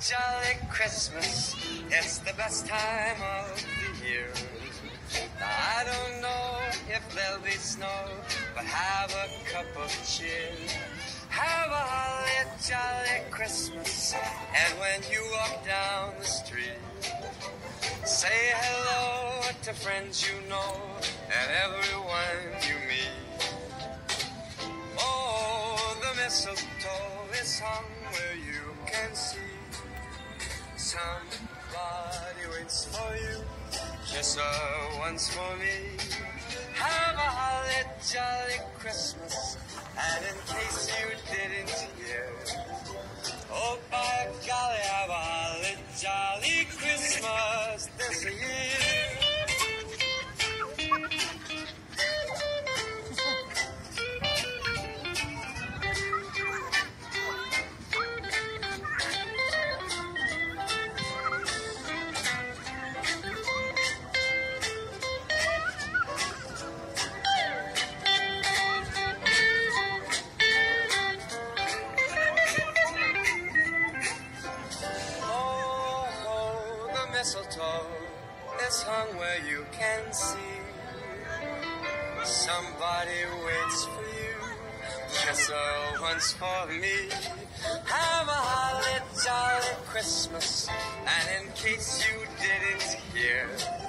jolly Christmas. It's the best time of the year. Now, I don't know if there'll be snow, but have a cup of cheer. Have a holly jolly Christmas. And when you walk down the street, say hello to friends you know and everyone you meet. Oh, the mistletoe is hung where you can see. Somebody waits for you, just once for me. Have a holly jolly Christmas, and in case you didn't hear, oh by golly, have a holly jolly Christmas this year. Mistletoe is hung where you can see. Somebody waits for you, just once for me. Have a holly jolly Christmas, and in case you didn't hear,